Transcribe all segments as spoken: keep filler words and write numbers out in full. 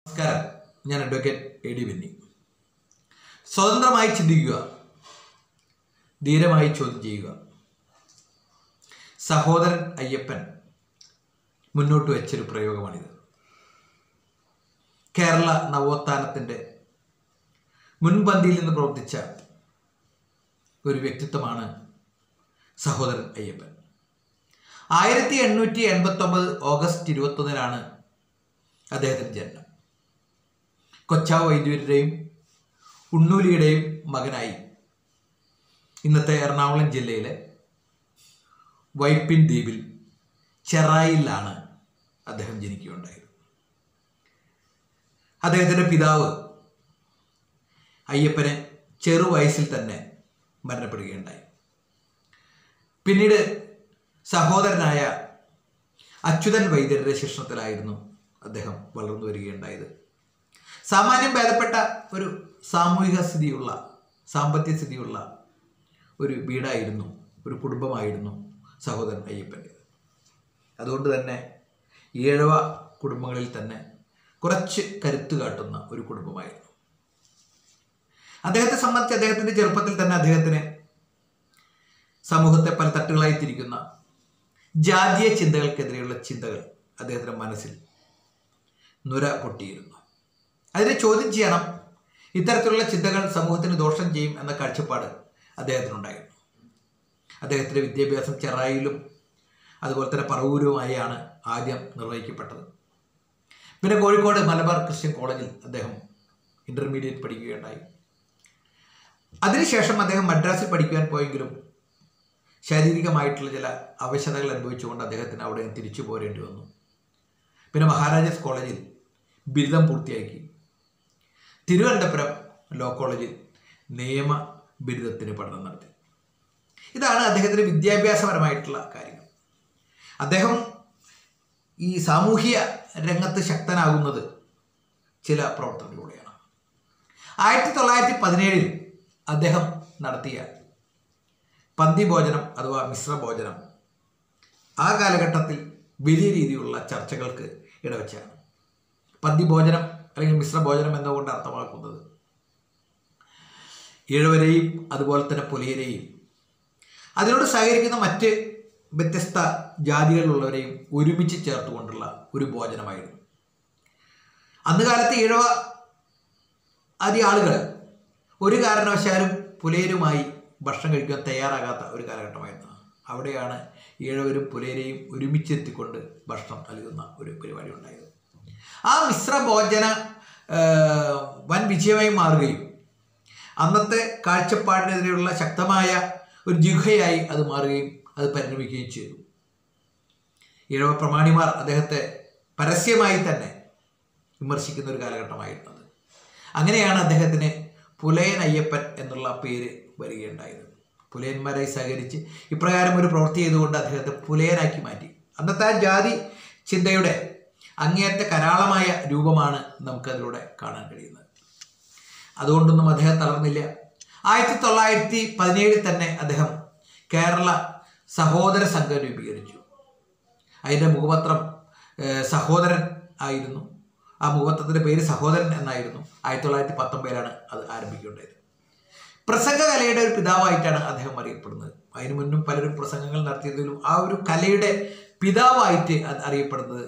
നമസ്കാരം, ഞാൻ advocate A D Benny. സ്വതന്ത്രമായി ചിന്തിക്കുക, ധീരമായി ചോദ്യം ചെയ്യുക. സഹോദരൻ അയ്യപ്പൻ മുന്നോട്ട് വെച്ചൊരു പ്രയോഗമാണിത്. കേരള നവോത്ഥാനത്തിൻ്റെ മുൻപന്തിയിൽ നിന്ന് പ്രവർത്തിച്ച ഒരു വ്യക്തിത്വമാണ് സഹോദരൻ അയ്യപ്പൻ. ആയിരത്തി എണ്ണൂറ്റി എൺപത്തി ഒമ്പത് ഓഗസ്റ്റ് ഇരുപത്തൊന്നിനാണ് അദ്ദേഹത്തിൻ്റെ ജനനം. കൊച്ചാവ് വൈദ്യരുടെയും ഉണ്ണൂലിയുടെയും മകനായി ഇന്നത്തെ എറണാകുളം ജില്ലയിലെ വൈപ്പിൻ ദ്വീപിൽ ചെറായിലാണ് അദ്ദേഹം ജനിക്കുകയുണ്ടായത്. അദ്ദേഹത്തിൻ്റെ പിതാവ് അയ്യപ്പന് ചെറുവയസ്സിൽ തന്നെ മരണപ്പെടുകയുണ്ടായി. പിന്നീട് സഹോദരനായ അച്യുതൻ വൈദ്യരുടെ ശിക്ഷണത്തിലായിരുന്നു അദ്ദേഹം വളർന്നു വരികയുണ്ടായത്. സാമാന്യം ഭേദപ്പെട്ട ഒരു സാമൂഹിക സ്ഥിതിയുള്ള സാമ്പത്തിക സ്ഥിതിയുള്ള ഒരു വീടായിരുന്നു, ഒരു കുടുംബമായിരുന്നു സഹോദരൻ അയ്യപ്പൻ്റെ. അതുകൊണ്ട് തന്നെ ഈഴവ കുടുംബങ്ങളിൽ തന്നെ കുറച്ച് കരുത്ത് കാട്ടുന്ന ഒരു കുടുംബമായിരുന്നു. അദ്ദേഹത്തെ സംബന്ധിച്ച് അദ്ദേഹത്തിൻ്റെ ചെറുപ്പത്തിൽ തന്നെ അദ്ദേഹത്തിന് സമൂഹത്തെ പല തട്ടുകളായി തിരിക്കുന്ന ജാതീയ ചിന്തകൾക്കെതിരെയുള്ള ചിന്തകൾ അദ്ദേഹത്തിൻ്റെ മനസ്സിൽ നുര പൊട്ടിയിരുന്നു. അതിനെ ചോദ്യം ചെയ്യണം, ഇത്തരത്തിലുള്ള ചിന്തകൾ സമൂഹത്തിന് ദോഷം ചെയ്യും എന്ന കാഴ്ചപ്പാട് അദ്ദേഹത്തിനുണ്ടായിരുന്നു. അദ്ദേഹത്തിൻ്റെ വിദ്യാഭ്യാസം ചെറായിലും അതുപോലെ തന്നെ പറവൂരുമായാണ് ആദ്യം നിർവഹിക്കപ്പെട്ടത്. പിന്നെ കോഴിക്കോട് മലബാർ ക്രിസ്ത്യൻ കോളേജിൽ അദ്ദേഹം ഇൻ്റർമീഡിയറ്റ് പഠിക്കുകയുണ്ടായി. അതിനുശേഷം അദ്ദേഹം മദ്രാസിൽ പഠിക്കുവാൻ പോയെങ്കിലും ശാരീരികമായിട്ടുള്ള ചില അവശതകൾ അനുഭവിച്ചുകൊണ്ട് അദ്ദേഹത്തിന് അവിടെ തിരിച്ചു പോരേണ്ടി വന്നു. പിന്നെ മഹാരാജാസ് കോളേജിൽ ബിരുദം പൂർത്തിയാക്കി തിരുവനന്തപുരം ലോ കോളേജിൽ നിയമ ബിരുദത്തിന് പഠനം നടത്തി. ഇതാണ് അദ്ദേഹത്തിൻ്റെ വിദ്യാഭ്യാസപരമായിട്ടുള്ള കാര്യങ്ങൾ. അദ്ദേഹം ഈ സാമൂഹിക രംഗത്ത് ശക്തനാകുന്നത് ചില പ്രവർത്തനങ്ങളിലൂടെയാണ്. ആയിരത്തി തൊള്ളായിരത്തി പതിനേഴിൽ അദ്ദേഹം നടത്തിയ പന്തി ഭോജനം അഥവാ മിശ്ര ഭോജനം ആ കാലഘട്ടത്തിൽ വലിയ രീതിയിലുള്ള ചർച്ചകൾക്ക് ഇടവച്ചാണ്. പന്തി ഭോജനം അല്ലെങ്കിൽ മിശ്ര ഭോജനം എന്നുകൊണ്ട് അർത്ഥമാക്കുന്നത് ഈഴവരെയും അതുപോലെ തന്നെ പുലയരെയും അതിനോട് സഹകരിക്കുന്ന മറ്റ് വ്യത്യസ്ത ജാതികളിലുള്ളവരെയും ഒരുമിച്ച് ചേർത്തുകൊണ്ടുള്ള ഒരു ഭോജനമായിരുന്നു. അന്ന് കാലത്ത് ഈഴവ ആദ്യ ആളുകൾ ഒരു കാരണവശാലും പുലയരുമായി ഭക്ഷണം കഴിക്കാൻ തയ്യാറാകാത്ത ഒരു കാലഘട്ടമായിരുന്നു. അവിടെയാണ് ഈഴവരും പുലയരെയും ഒരുമിച്ചെത്തിക്കൊണ്ട് ഭക്ഷണം നൽകുന്ന ഒരു പരിപാടി ഉണ്ടായത്. ആ മിശ്ര ഭോജന വൻ വിജയമായി മാറുകയും അന്നത്തെ കാഴ്ചപ്പാടിനെതിരെയുള്ള ശക്തമായ ഒരു ജിഹയായി അത് മാറുകയും അത് പരിണമിക്കുകയും ചെയ്തു. ഈഴവ പ്രമാണിമാർ അദ്ദേഹത്തെ പരസ്യമായി തന്നെ വിമർശിക്കുന്ന ഒരു കാലഘട്ടമായിരുന്നത്. അങ്ങനെയാണ് അദ്ദേഹത്തിന് പുലയൻ അയ്യപ്പൻ എന്നുള്ള പേര് വരികയുണ്ടായത്. പുലയന്മാരായി സഹകരിച്ച് ഇപ്രകാരം ഒരു പ്രവൃത്തി ചെയ്തുകൊണ്ട് അദ്ദേഹത്തെ പുലയനാക്കി മാറ്റി. അന്നത്തെ ആ ജാതി ചിന്തയുടെ അങ്ങേയറ്റ കരാളമായ രൂപമാണ് നമുക്കതിലൂടെ കാണാൻ കഴിയുന്നത്. അതുകൊണ്ടൊന്നും അദ്ദേഹം തളർന്നില്ല. ആയിരത്തി തൊള്ളായിരത്തി പതിനേഴിൽ തന്നെ അദ്ദേഹം കേരള സഹോദര സംഘം രൂപീകരിച്ചു. അതിൻ്റെ മുഖപത്രം സഹോദരൻ ആയിരുന്നു. ആ മുഖപത്രത്തിൻ്റെ പേര് സഹോദരൻ എന്നായിരുന്നു. ആയിരത്തി തൊള്ളായിരത്തി പത്തൊമ്പതിലാണ് അത് ആരംഭിക്കുകയുണ്ടായത്. പ്രസംഗകലയുടെ ഒരു പിതാവായിട്ടാണ് അദ്ദേഹം അറിയപ്പെടുന്നത്. അതിനു മുന്നും പലരും പ്രസംഗങ്ങൾ നടത്തിയതിലും ആ ഒരു കലയുടെ പിതാവായിട്ട് അറിയപ്പെടുന്നത്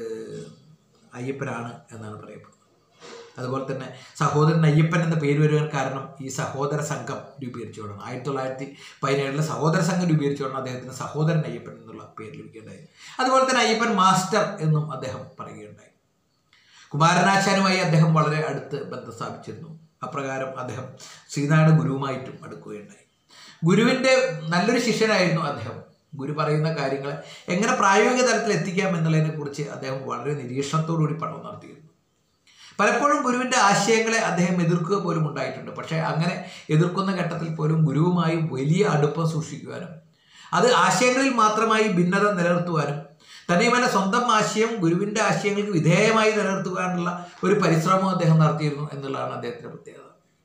അയ്യപ്പനാണ് എന്നാണ് പറയപ്പെടുന്നത്. അതുപോലെ തന്നെ സഹോദരൻ അയ്യപ്പൻ എന്ന പേര് വരുവാൻ കാരണം ഈ സഹോദര സംഘം രൂപീകരിച്ചുകൊണ്ടാണ്. ആയിരത്തി തൊള്ളായിരത്തി പതിനേഴിലെ സഹോദര സംഘം രൂപീകരിച്ചുകൊണ്ടാണ് അദ്ദേഹത്തിന് സഹോദരൻ അയ്യപ്പൻ എന്നുള്ള പേര് ലഭിക്കേണ്ടായി. അതുപോലെ തന്നെ അയ്യപ്പൻ മാസ്റ്റർ എന്നും അദ്ദേഹം പറയുകയുണ്ടായി. കുമാരനാശാനുമായി അദ്ദേഹം വളരെ അടുത്ത് ബന്ധം സ്ഥാപിച്ചിരുന്നു. അപ്രകാരം അദ്ദേഹം ശ്രീനാരായണ ഗുരുവുമായിട്ടും അടുക്കുകയുണ്ടായി. ഗുരുവിൻ്റെ നല്ലൊരു ശിഷ്യനായിരുന്നു അദ്ദേഹം. ഗുരു പറയുന്ന കാര്യങ്ങളെ എങ്ങനെ പ്രായോഗിക തലത്തിൽ എത്തിക്കാം എന്നുള്ളതിനെ കുറിച്ച് അദ്ദേഹം വളരെ നിരീക്ഷണത്തോടുകൂടി പഠനം നടത്തിയിരുന്നു. പലപ്പോഴും ഗുരുവിൻ്റെ ആശയങ്ങളെ അദ്ദേഹം എതിർക്കുക പോലും ഉണ്ടായിട്ടുണ്ട്. പക്ഷേ അങ്ങനെ എതിർക്കുന്ന ഘട്ടത്തിൽ പോലും ഗുരുവുമായി വലിയ അടുപ്പം സൂക്ഷിക്കുവാനും അത് ആശയങ്ങളിൽ മാത്രമായി ഭിന്നത നിലനിർത്തുവാനും തന്നെയുമല്ല സ്വന്തം ആശയം ഗുരുവിൻ്റെ ആശയങ്ങൾക്ക് വിധേയമായി നിലനിർത്തുവാനുള്ള ഒരു പരിശ്രമം അദ്ദേഹം നടത്തിയിരുന്നു എന്നുള്ളതാണ് അദ്ദേഹത്തിൻ്റെ പ്രത്യേകത.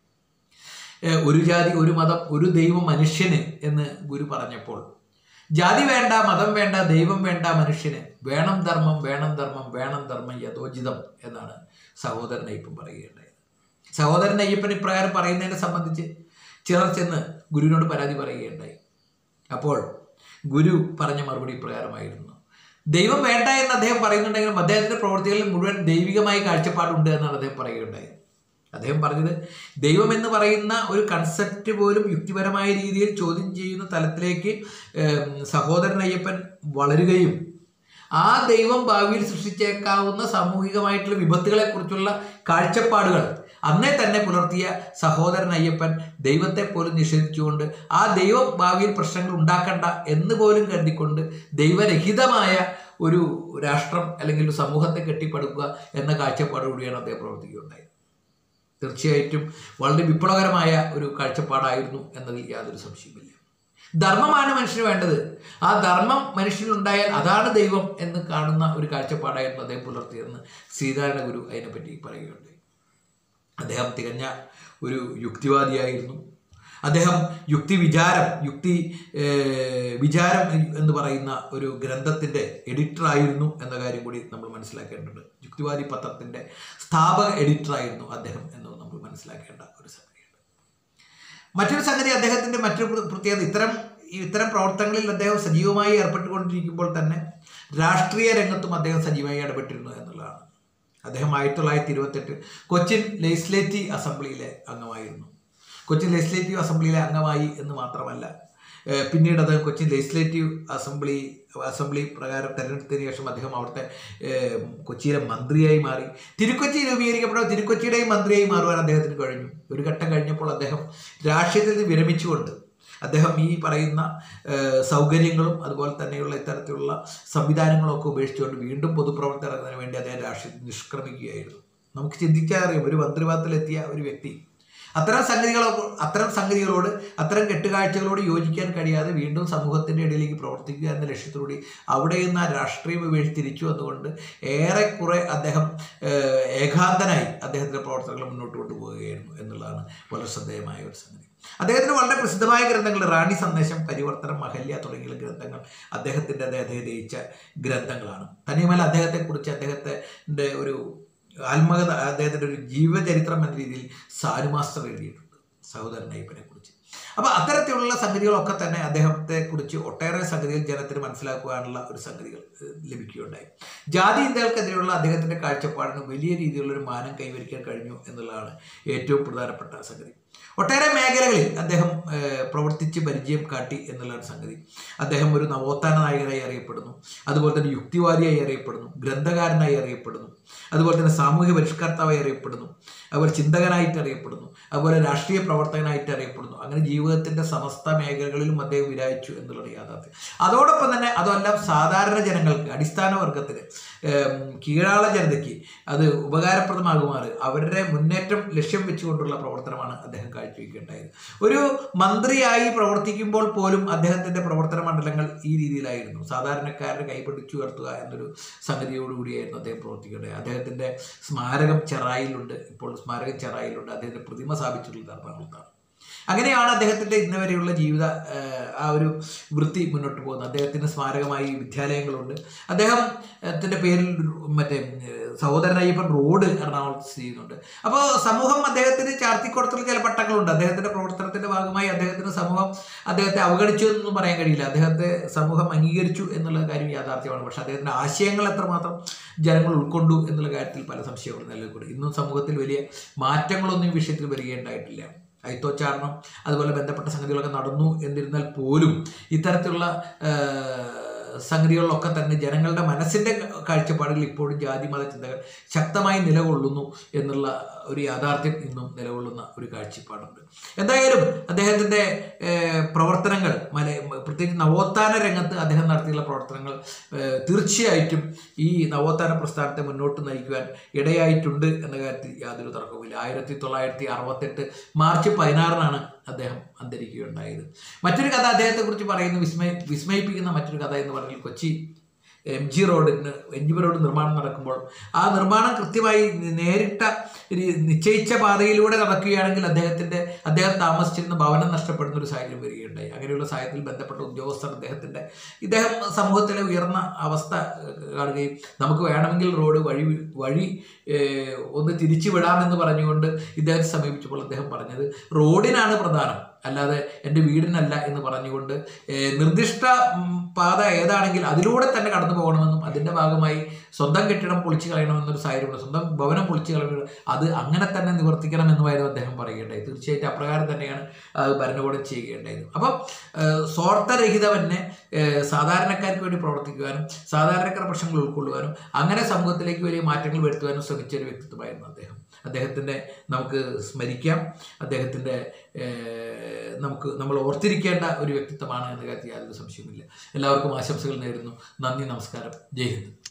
ഒരു ജാതി ഒരു മതം ഒരു ദൈവം മനുഷ്യന് എന്ന് ഗുരു പറഞ്ഞപ്പോൾ ജാതി വേണ്ട, മതം വേണ്ട, ദൈവം വേണ്ട, മനുഷ്യന് വേണം ധർമ്മം, വേണം ധർമ്മം, വേണം ധർമ്മം യഥോചിതം എന്നാണ് സഹോദരൻ അയ്യപ്പൻ പറയുകയുണ്ടായത്. സഹോദരൻ അയ്യപ്പൻ ഇപ്രകാരം പറയുന്നതിനെ സംബന്ധിച്ച് ചിലർ ചെന്ന് ഗുരുവിനോട് പരാതി പറയുകയുണ്ടായി. അപ്പോൾ ഗുരു പറഞ്ഞ മറുപടി ഇപ്രകാരമായിരുന്നു: ദൈവം വേണ്ട എന്ന് അദ്ദേഹം പറയുന്നുണ്ടെങ്കിലും അദ്ദേഹത്തിൻ്റെ പ്രവൃത്തികളിൽ മുഴുവൻ ദൈവികമായ കാഴ്ചപ്പാടുണ്ട് എന്നാണ് അദ്ദേഹം പറയുകയുണ്ടായത്. അദ്ദേഹം പറഞ്ഞത്, ദൈവം എന്ന് പറയുന്ന ഒരു കൺസെപ്റ്റ് പോലും യുക്തിപരമായ രീതിയിൽ ചോദ്യം ചെയ്യുന്ന തലത്തിലേക്ക് സഹോദരൻ അയ്യപ്പൻ വളരുകയും ആ ദൈവം ഭാവിയിൽ സൃഷ്ടിച്ചേക്കാവുന്ന സാമൂഹികമായിട്ടുള്ള വിപത്തുകളെക്കുറിച്ചുള്ള കാഴ്ചപ്പാടുകൾ അന്നേ തന്നെ പുലർത്തിയ സഹോദരൻ അയ്യപ്പൻ ദൈവത്തെ പോലും നിഷേധിച്ചുകൊണ്ട് ആ ദൈവം ഭാവിയിൽ പ്രശ്നങ്ങൾ ഉണ്ടാക്കണ്ട എന്ന് പോലും കരുതിക്കൊണ്ട് ദൈവരഹിതമായ ഒരു രാഷ്ട്രം അല്ലെങ്കിൽ ഒരു സമൂഹത്തെ കെട്ടിപ്പടുക്കുക എന്ന കാഴ്ചപ്പാടുകൂടിയാണ് അദ്ദേഹം പ്രവർത്തിക്കുകയുണ്ടായത്. തീർച്ചയായിട്ടും വളരെ വിപ്ലവകരമായ ഒരു കാഴ്ചപ്പാടായിരുന്നു എന്നതിൽ യാതൊരു സംശയമില്ല. ധർമ്മമാണ് മനുഷ്യന് വേണ്ടത്. ആ ധർമ്മം മനുഷ്യനുണ്ടായാൽ അതാണ് ദൈവം എന്ന് കാണുന്ന ഒരു കാഴ്ചപ്പാടായിരുന്നു അദ്ദേഹം പുലർത്തിയെന്ന് ശ്രീനാരായണ ഗുരു അതിനെപ്പറ്റി പറയുകയുണ്ടായി. അദ്ദേഹം തികഞ്ഞ ഒരു യുക്തിവാദിയായിരുന്നു. അദ്ദേഹം യുക്തി വിചാരം യുക്തി വിചാരം എന്ന് പറയുന്ന ഒരു ഗ്രന്ഥത്തിൻ്റെ എഡിറ്ററായിരുന്നു എന്ന കാര്യം കൂടി നമ്മൾ മനസ്സിലാക്കേണ്ടതുണ്ട്. യുക്തിവാദി പത്രത്തിൻ്റെ സ്ഥാപക എഡിറ്ററായിരുന്നു അദ്ദേഹം എന്ന് നമ്മൾ മനസ്സിലാക്കേണ്ട ഒരു സംഗതിയാണ്. മറ്റൊരു സംഗതി, അദ്ദേഹത്തിൻ്റെ മറ്റൊരു പ്രത്യേകത, ഇത്തരം ഇത്തരം പ്രവർത്തനങ്ങളിൽ അദ്ദേഹം സജീവമായി ഏർപ്പെട്ടുകൊണ്ടിരിക്കുമ്പോൾ തന്നെ രാഷ്ട്രീയ രംഗത്തും അദ്ദേഹം സജീവമായി ഇടപെട്ടിരുന്നു എന്നുള്ളതാണ്. അദ്ദേഹം ആയിരത്തി തൊള്ളായിരത്തി ഇരുപത്തെട്ട് കൊച്ചിൻ ലെജിസ്ലേറ്റീവ് അസംബ്ലിയിലെ അംഗമായിരുന്നു. കൊച്ചിൻ ലെജിസ്ലേറ്റീവ് അസംബ്ലിയിലെ അംഗമായി എന്ന് മാത്രമല്ല, പിന്നീട് അദ്ദേഹം കൊച്ചിൻ ലെജിസ്ലേറ്റീവ് അസംബ്ലി അസംബ്ലി പ്രകാരം തെരഞ്ഞെടുത്തതിന് ശേഷം അദ്ദേഹം അവിടുത്തെ കൊച്ചിയിലെ മന്ത്രിയായി മാറി. തിരുക്കൊച്ചി രൂപീകരിക്കപ്പെട്ട തിരുക്കൊച്ചിയുടെയും മന്ത്രിയായി മാറുവാൻ അദ്ദേഹത്തിന് കഴിഞ്ഞു. ഒരു ഘട്ടം കഴിഞ്ഞപ്പോൾ അദ്ദേഹം രാഷ്ട്രീയത്തിൽ നിന്ന് വിരമിച്ചുകൊണ്ട് അദ്ദേഹം ഈ പറയുന്ന സൗകര്യങ്ങളും അതുപോലെ തന്നെയുള്ള ഇത്തരത്തിലുള്ള സംവിധാനങ്ങളൊക്കെ ഉപേക്ഷിച്ചുകൊണ്ട് വീണ്ടും പൊതുപ്രവർത്തനത്തിന് വേണ്ടി അദ്ദേഹം രാഷ്ട്രീയത്തിൽ നിഷ്ക്രമിക്കുകയായിരുന്നു. നമുക്ക് ചിന്തിക്കാൻ അറിയാം, ഒരു മന്ത്രിപദത്തിലെത്തിയ ഒരു വ്യക്തി അത്തരം സംഗതികളോ അത്തരം സംഗതികളോട് അത്തരം കെട്ടുകാഴ്ചകളോട് യോജിക്കാൻ കഴിയാതെ വീണ്ടും സമൂഹത്തിൻ്റെ ഇടയിലേക്ക് പ്രവർത്തിക്കുക എന്ന ലക്ഷ്യത്തോടെ അവിടെ നിന്ന് ആ രാഷ്ട്രീയം ഉപേക്ഷിച്ച് തിരിച്ചു വന്നുകൊണ്ട് ഏറെക്കുറെ അദ്ദേഹം ഏകാന്തനായി അദ്ദേഹത്തിൻ്റെ പ്രവർത്തനങ്ങൾ മുന്നോട്ട് കൊണ്ടുപോവുകയായിരുന്നു എന്നുള്ളതാണ് വളരെ ശ്രദ്ധേയമായ ഒരു സംഗതി. അദ്ദേഹത്തിന് വളരെ പ്രസിദ്ധമായ ഗ്രന്ഥങ്ങൾ റാണി സന്ദേശം, പരിവർത്തനം, മഹല്യ തുടങ്ങിയ ഗ്രന്ഥങ്ങൾ അദ്ദേഹത്തിൻ്റെ അദ്ദേഹത്തെ രചിച്ച ഗ്രന്ഥങ്ങളാണ്. തന്നെയുമല്ല അദ്ദേഹത്തെക്കുറിച്ച് അദ്ദേഹത്തിൻ്റെ ഒരു ആത്മകഥ, അദ്ദേഹത്തിൻ്റെ ഒരു ജീവചരിത്രം എന്ന രീതിയിൽ സാനു മാസ്റ്റർ എഴുതിയിട്ടുണ്ട് സഹോദരൻ അയ്യപ്പനെ കുറിച്ച്. അപ്പോൾ അത്തരത്തിലുള്ള സംഗതികളൊക്കെ തന്നെ അദ്ദേഹത്തെക്കുറിച്ച് ഒട്ടേറെ സംഗതികൾ ജനത്തിന് മനസ്സിലാക്കുവാനുള്ള ഒരു സംഗതികൾ ലഭിക്കുകയുണ്ടായി. ജാതി ഇന്ത്യകൾക്കെതിരെയുള്ള അദ്ദേഹത്തിൻ്റെ കാഴ്ചപ്പാടിന് വലിയ രീതിയിലുള്ളൊരു മാനം കൈവരിക്കാൻ കഴിഞ്ഞു എന്നുള്ളതാണ് ഏറ്റവും പ്രധാനപ്പെട്ട സംഗതി. ഒട്ടേറെ മേഖലകളിൽ അദ്ദേഹം പ്രവർത്തിച്ച് പരിചയം കാട്ടി എന്നുള്ളൊരു സംഗതി. അദ്ദേഹം ഒരു നവോത്ഥാന നായകനായി അറിയപ്പെടുന്നു, അതുപോലെ തന്നെ യുക്തിവാദിയായി അറിയപ്പെടുന്നു, ഗ്രന്ഥകാരനായി അറിയപ്പെടുന്നു, അതുപോലെ തന്നെ സാമൂഹ്യ പരിഷ്കർത്താവായി അറിയപ്പെടുന്നു, അതുപോലെ ചിന്തകനായിട്ട് അറിയപ്പെടുന്നു, അതുപോലെ രാഷ്ട്രീയ പ്രവർത്തകനായിട്ട് അറിയപ്പെടുന്നു. അങ്ങനെ ജീവിതത്തിൻ്റെ സമസ്ത മേഖലകളിലും അദ്ദേഹം വിരാജിച്ചു എന്നുള്ളത് യാഥാർത്ഥ്യം. അതോടൊപ്പം തന്നെ അതെല്ലാം സാധാരണ ജനങ്ങൾക്ക്, അടിസ്ഥാന വർഗത്തിന്, കീഴാള ജനതയ്ക്ക് അത് ഉപകാരപ്രദമാകുമാറ് അവരുടെ മുന്നേറ്റം ലക്ഷ്യം വെച്ചുകൊണ്ടുള്ള പ്രവർത്തനമാണ് അദ്ദേഹം കാഴ്ചവെക്കുകയുണ്ടായത്. ഒരു മന്ത്രിയായി പ്രവർത്തിക്കുമ്പോൾ പോലും അദ്ദേഹത്തിൻ്റെ പ്രവർത്തന മണ്ഡലങ്ങൾ ഈ രീതിയിലായിരുന്നു. സാധാരണക്കാരുടെ കൈപിടിച്ചു ഉയർത്തുക എന്നൊരു സംഗതിയോടുകൂടിയായിരുന്നു അദ്ദേഹം പ്രവർത്തിക്കേണ്ടത്. അദ്ദേഹത്തിൻ്റെ സ്മാരകം ചെറായിലുണ്ട്, ഇപ്പോൾ സ്മാരകം ചെറായിലുണ്ട്. അദ്ദേഹത്തിൻ്റെ പ്രതിമ സ്ഥാപിച്ചിട്ടുള്ളത് എറണാകുളത്താണ്. അങ്ങനെയാണ് അദ്ദേഹത്തിൻ്റെ ഇന്ന് വരെയുള്ള ജീവിത ആ ഒരു വൃത്തി മുന്നോട്ട് പോകുന്നത്. അദ്ദേഹത്തിന് സ്മാരകമായി വിദ്യാലയങ്ങളുണ്ട്. അദ്ദേഹത്തിൻ്റെ പേരിൽ മറ്റേ സഹോദരൻ അയ്യപ്പൻ റോഡ് എറണാകുളത്ത് സ്ഥിതി ചെയ്യുന്നുണ്ട്. അപ്പോൾ സമൂഹം അദ്ദേഹത്തിന് ചാർത്തിക്കൊടുത്തുള്ള ചില പട്ടങ്ങളുണ്ട്. അദ്ദേഹത്തിൻ്റെ പ്രവർത്തനത്തിൻ്റെ ഭാഗമായി അദ്ദേഹത്തിന് സമൂഹം അദ്ദേഹത്തെ അവഗണിച്ചു എന്നൊന്നും പറയാൻ കഴിയില്ല. അദ്ദേഹത്തെ സമൂഹം അംഗീകരിച്ചു എന്നുള്ള കാര്യം യാഥാർത്ഥ്യമാണ്. പക്ഷേ അദ്ദേഹത്തിൻ്റെ ആശയങ്ങൾ എത്രമാത്രം ജനങ്ങൾ ഉൾക്കൊണ്ടു എന്നുള്ള കാര്യത്തിൽ പല സംശയങ്ങളും നിലനിൽക്കുന്നു. ഇന്നും സമൂഹത്തിൽ വലിയ മാറ്റങ്ങളൊന്നും ഈ വിഷയത്തിൽ വരികയുണ്ടായിട്ടില്ല. അയിത്തോച്ചാരണം അതുപോലെ ബന്ധപ്പെട്ട സംഗതികളൊക്കെ നടന്നു എന്നിരുന്നാൽ പോലും ഇത്തരത്തിലുള്ള സംഗതികളിലൊക്കെ തന്നെ ജനങ്ങളുടെ മനസ്സിൻ്റെ കാഴ്ചപ്പാടുകൾ ഇപ്പോഴും ജാതി മത ചിന്തകൾ ശക്തമായി നിലകൊള്ളുന്നു എന്നുള്ള ഒരു യാഥാർത്ഥ്യം ഇന്നും നിലകൊള്ളുന്ന ഒരു കാഴ്ചപ്പാടുണ്ട്. എന്തായാലും അദ്ദേഹത്തിൻ്റെ പ്രവർത്തനങ്ങൾ മല പ്രത്യേകിച്ച് നവോത്ഥാന രംഗത്ത് അദ്ദേഹം നടത്തിയുള്ള പ്രവർത്തനങ്ങൾ തീർച്ചയായിട്ടും ഈ നവോത്ഥാന പ്രസ്ഥാനത്തെ മുന്നോട്ട് നയിക്കുവാൻ ഇടയായിട്ടുണ്ട് എന്ന കാര്യത്തിൽ യാതൊരു തർക്കവുമില്ല. ആയിരത്തി തൊള്ളായിരത്തി അറുപത്തെട്ട് മാർച്ച് പതിനാറിനാണ് അദ്ദേഹം അന്തരിക്കുകയുണ്ടായത്. മറ്റൊരു കഥ അദ്ദേഹത്തെക്കുറിച്ച് പറയുന്ന വിസ്മയ വിസ്മയിപ്പിക്കുന്ന മറ്റൊരു കഥ എന്ന് പറഞ്ഞാൽ കൊച്ചി എം ജി റോഡിന് എം ജി റോഡ് നിർമ്മാണം നടക്കുമ്പോൾ ആ നിർമ്മാണം കൃത്യമായി നേരിട്ട നിശ്ചയിച്ച പാതയിലൂടെ നടക്കുകയാണെങ്കിൽ അദ്ദേഹത്തിൻ്റെ അദ്ദേഹം താമസിച്ചിരുന്ന ഭവനം നഷ്ടപ്പെടുന്ന ഒരു സാഹചര്യം വരികയുണ്ടായി. അങ്ങനെയുള്ള സാഹചര്യത്തിൽ ബന്ധപ്പെട്ട ഉദ്യോഗസ്ഥർ അദ്ദേഹത്തിൻ്റെ ഇദ്ദേഹം സമൂഹത്തിലെ ഉയർന്ന അവസ്ഥ കാണുകയും നമുക്ക് വേണമെങ്കിൽ റോഡ് വഴി വഴി ഒന്ന് തിരിച്ചു വിടാമെന്ന് പറഞ്ഞുകൊണ്ട് ഇദ്ദേഹത്തെ സമീപിച്ചപ്പോൾ അദ്ദേഹം പറഞ്ഞത് റോഡിനാണ് പ്രധാനം, അല്ലാതെ എൻ്റെ വീടിനല്ല എന്ന് പറഞ്ഞുകൊണ്ട് നിർദ്ദിഷ്ട പാത ഏതാണെങ്കിൽ അതിലൂടെ തന്നെ കടന്നു പോകണമെന്നും അതിൻ്റെ ഭാഗമായി സ്വന്തം കെട്ടിടം പൊളിച്ചു കളയണമെന്നൊരു സാഹചര്യമുണ്ട്, സ്വന്തം ഭവനം പൊളിച്ചു കളയണം, അത് അങ്ങനെ തന്നെ നിവർത്തിക്കണമെന്നുമായിരുന്നു അദ്ദേഹം പറയുകയുണ്ടായി. തീർച്ചയായിട്ടും അപ്രകാരം തന്നെയാണ് ഭരണകൂടം ചെയ്യുകയുണ്ടായത്. അപ്പം സ്വാർത്ഥരഹിതമെന്നെ സാധാരണക്കാർക്ക് വേണ്ടി പ്രവർത്തിക്കുവാനും സാധാരണക്കാരുടെ പ്രശ്നങ്ങൾ ഉൾക്കൊള്ളുവാനും അങ്ങനെ സമൂഹത്തിലേക്ക് വലിയ മാറ്റങ്ങൾ വരുത്തുവാനും ശ്രമിച്ച ഒരു വ്യക്തിത്വമായിരുന്നു അദ്ദേഹം. അദ്ദേഹത്തിൻ്റെ നമുക്ക് സ്മരിക്കാം, അദ്ദേഹത്തിൻ്റെ നമുക്ക് നമ്മൾ ഓർത്തിരിക്കേണ്ട ഒരു വ്യക്തിത്വമാണ് എന്ന കാര്യത്തിൽ യാതൊരു സംശയവുമില്ല. എല്ലാവർക്കും ആശംസകൾ നേരുന്നു. നന്ദി, നമസ്കാരം, ജയ് ഹിന്ദ്.